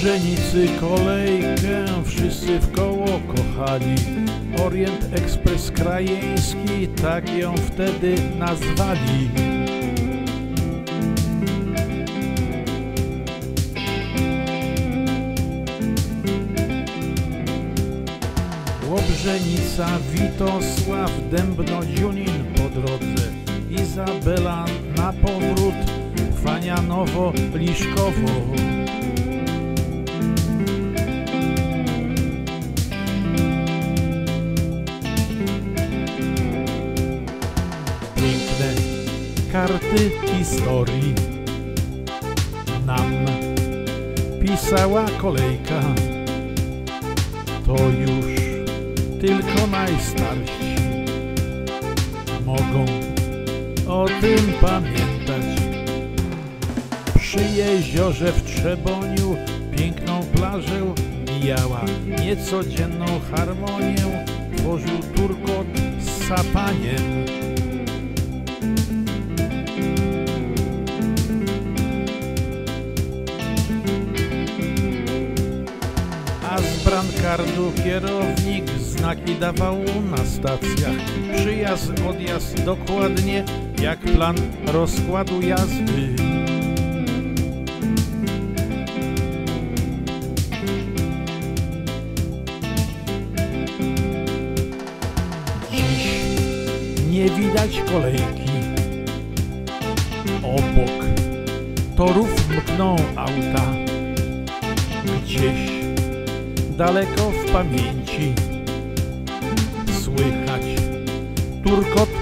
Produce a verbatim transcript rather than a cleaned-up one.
Łobrzenicy kolejkę wszyscy w koło kochali. Orient Ekspres Krajeński, tak ją wtedy nazwali. Łobrzenica, Witosław, Dębno, Dziunin po drodze, Izabela na powrót, Fanianowo, Liszkowo. Piękne karty historii nam pisała kolejka. To już tylko najstarsi mogą o tym pamiętać. Przy jeziorze w Trzeboniu piękną plażę mijała, niecodzienną harmonię tworzył turkot z sapaniem. A z brankardu kierownik znaki dawał na stacjach. Przyjazd, odjazd dokładnie jak plan rozkładu jazdy. Dziś nie widać kolejki. Obok torów mkną auta. Gdzieś daleko w pamięci słychać turkot